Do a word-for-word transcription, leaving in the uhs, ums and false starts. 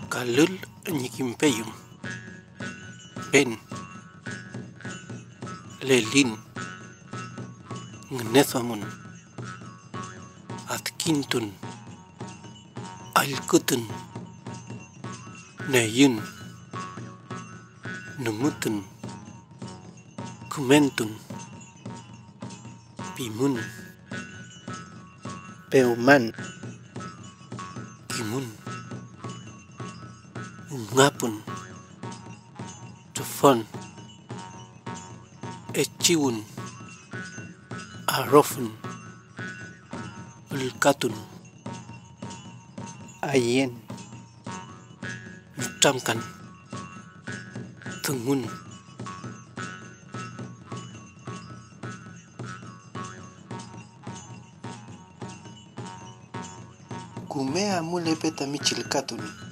kalul ñikimpeyum ben lelin ngnesamun atkintun alkutun neyun numutun kumentun pimun peuman kimun ungapun tufon echiwun arofun ulkatun ayen lutamkan tungun kumea mule peta michilkatun